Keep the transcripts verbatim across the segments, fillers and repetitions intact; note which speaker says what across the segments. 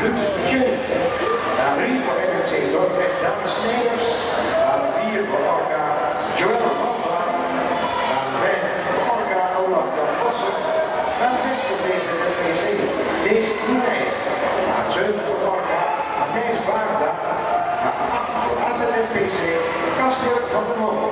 Speaker 1: Luc. Na drie voor M N C Dordrecht, Daan Snijders. Na vier voor Orca, Joël Bamba. Na vijf voor Orca, Olaf Jan Bossen. Na zes voor D Z Z P C, Dees Nienij. Na zeven voor Orca, Matthijs Baarda. Na acht voor A Z Z P C, Casper van den Hoven.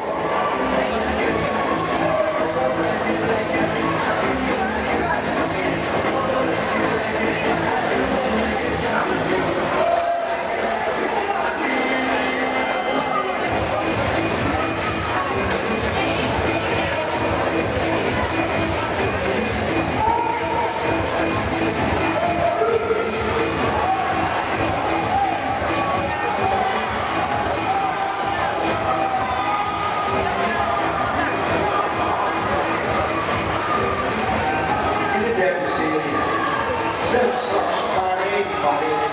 Speaker 1: Straks maar één van